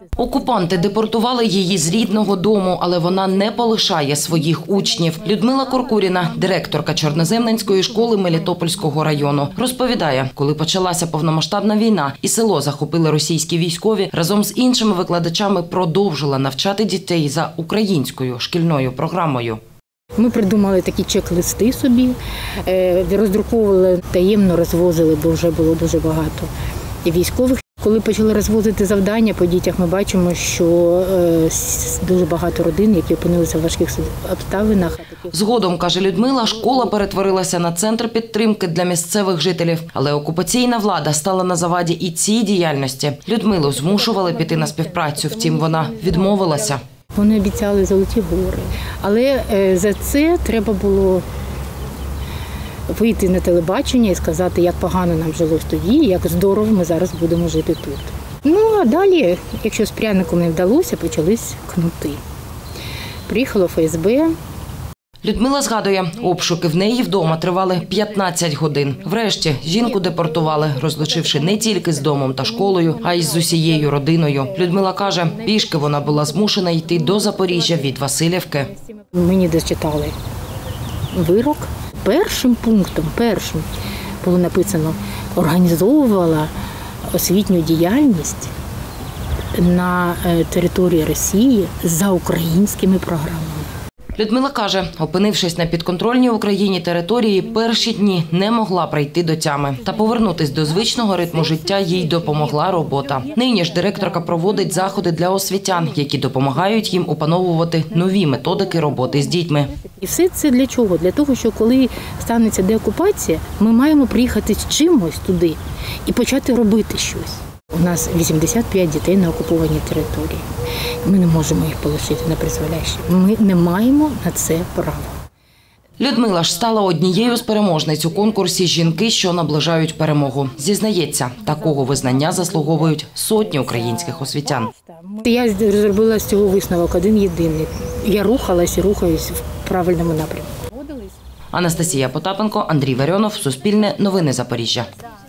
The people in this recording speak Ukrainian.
Окупанти депортували її з рідного дому, але вона не полишає своїх учнів. Людмила Коркуріна, директорка Чорноземненської школи Мелітопольського району, розповідає, коли почалася повномасштабна війна і село захопили російські військові, разом з іншими викладачами продовжила навчати дітей за українською шкільною програмою. Ми придумали такі чек-листи собі, роздруковували, таємно розвозили, бо вже було дуже багато військових. Коли почали розвозити завдання по дітях, ми бачимо, що дуже багато родин, які опинилися в важких обставинах. Згодом, каже Людмила, школа перетворилася на центр підтримки для місцевих жителів. Але окупаційна влада стала на заваді і цій діяльності. Людмилу змушували піти на співпрацю, втім вона відмовилася. Вони обіцяли золоті гори, але за це треба було вийти на телебачення і сказати, як погано нам жилось тоді, як здорово ми зараз будемо жити тут. Ну, а далі, якщо з пряником не вдалося, почались кнути. Приїхало ФСБ. Людмила згадує, обшуки в неї вдома тривали 15 годин. Врешті жінку депортували, розлучивши не тільки з домом та школою, а й з усією родиною. Людмила каже, пішки вона була змушена йти до Запоріжжя від Василівки. Мені дочитали вирок. Першим пунктом було написано, організовувала освітню діяльність на території Росії за українськими програмами. Людмила каже, опинившись на підконтрольній Україні території, перші дні не могла прийти до тями. Та повернутись до звичного ритму життя їй допомогла робота. Нині ж директорка проводить заходи для освітян, які допомагають їм опановувати нові методики роботи з дітьми. І все це для чого? Для того, що коли станеться деокупація, ми маємо приїхати з чимось туди і почати робити щось. У нас 85 дітей на окупованій території. Ми не можемо їх полишити на призволяще. Ми не маємо на це права. Людмила ж стала однією з переможниць у конкурсі «Жінки, що наближають перемогу». Зізнається, такого визнання заслуговують сотні українських освітян. Я зробила з цього висновок один-єдиний. Я рухалась і рухаюсь в правильному напрямку. Анастасія Потапенко, Андрій Варіонов, Суспільне, Новини Запоріжжя.